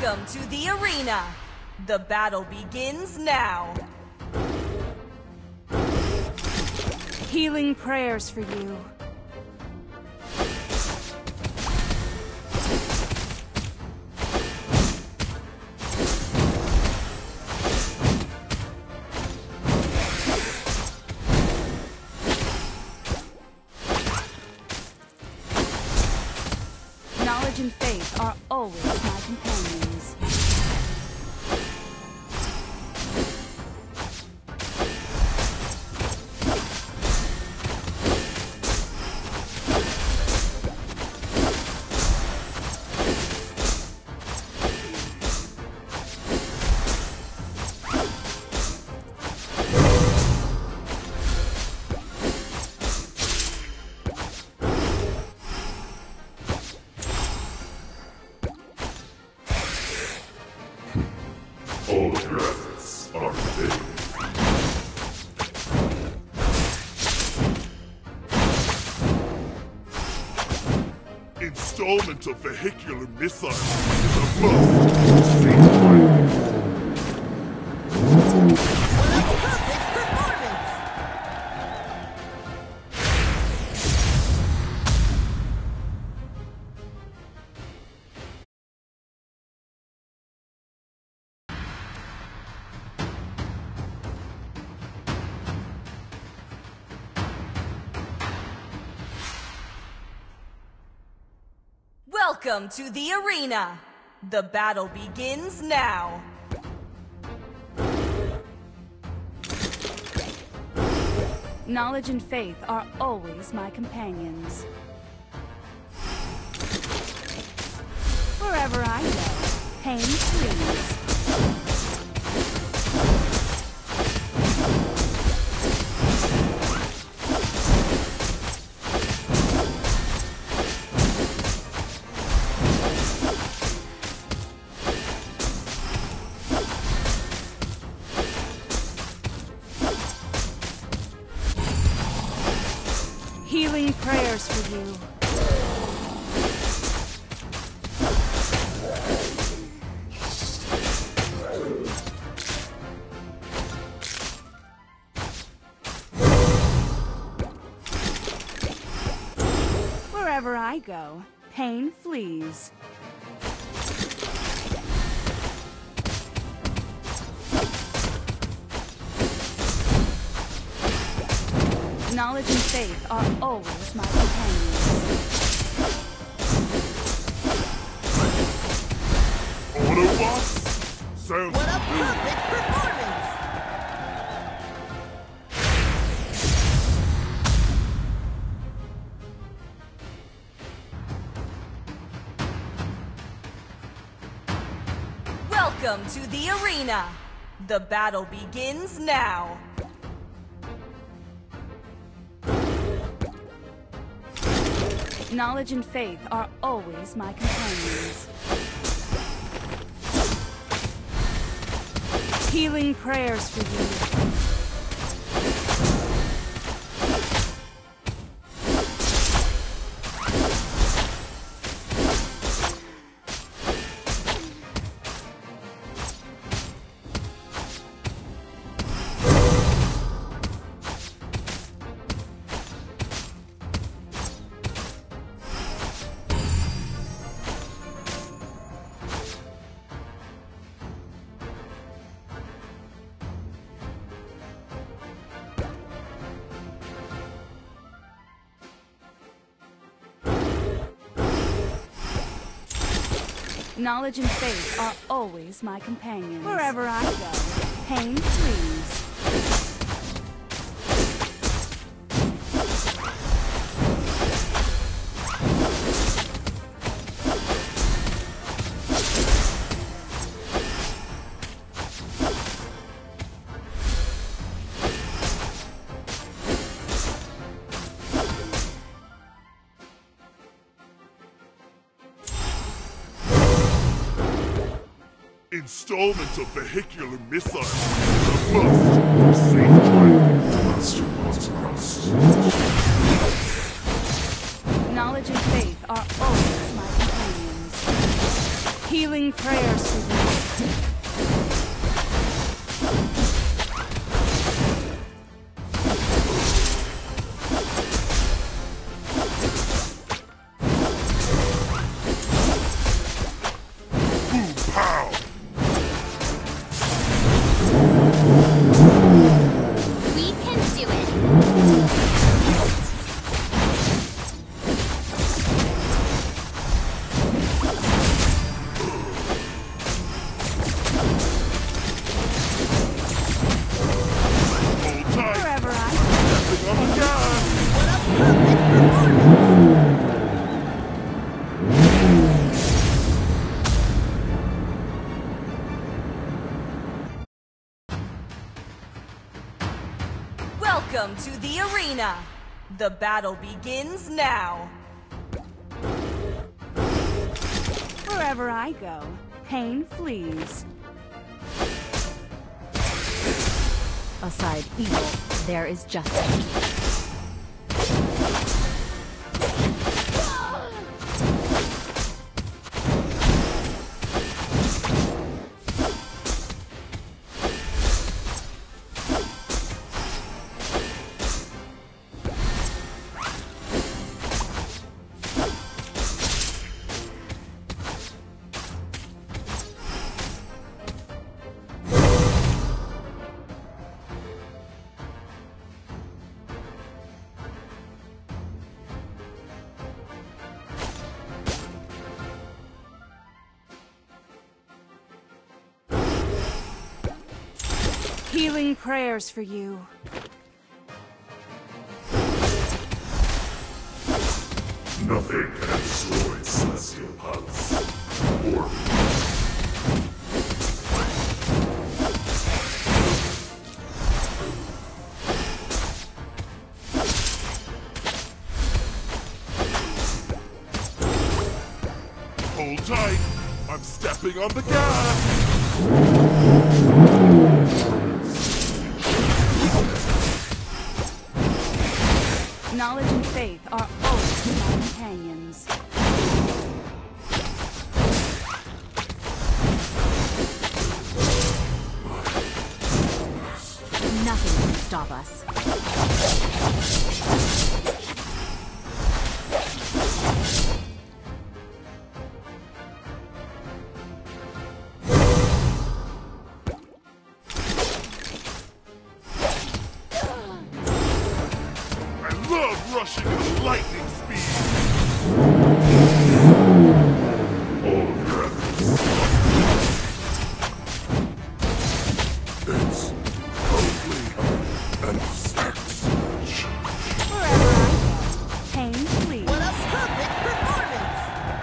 Welcome to the arena. The battle begins now. Healing prayers for you. Knowledge and faith are always my companions. All of your efforts are failing. Installment of vehicular missiles is a must. Welcome to the arena. The battle begins now. Knowledge and faith are always my companions. Wherever I go, pain flees. Healing prayers for you. Wherever I go, pain flees. Knowledge and faith are always my companions. Autobots? Sounds What a good. perfect performance! Welcome to the arena. The battle begins now. Knowledge and faith are always my companions. Healing prayers for you. Knowledge and faith are always my companions. Wherever I go, pain flees. Installment of vehicular missiles is a must. Save time. Master Monstrous. Knowledge and faith are always my companions. Healing prayers for you. Welcome to the arena. The battle begins now. Wherever I go, pain flees. Aside evil, there is justice. Healing prayers for you. Nothing can destroy Celestial Palace. Or hold tight. I'm stepping on the gas. Knowledge and faith are always my companions. Nothing can stop us. Rushing at lightning speed. All of your efforts. It's only an exchange. Wherever I go, pain flees. What a perfect performance!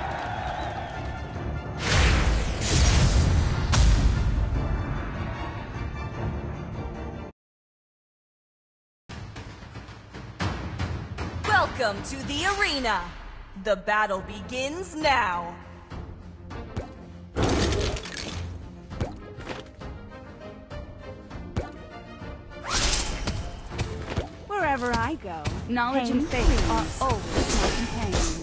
Welcome to the arena. The battle begins now. Wherever I go, knowledge and faith are always my companions.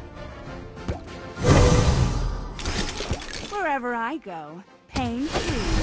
Wherever I go, pain flees.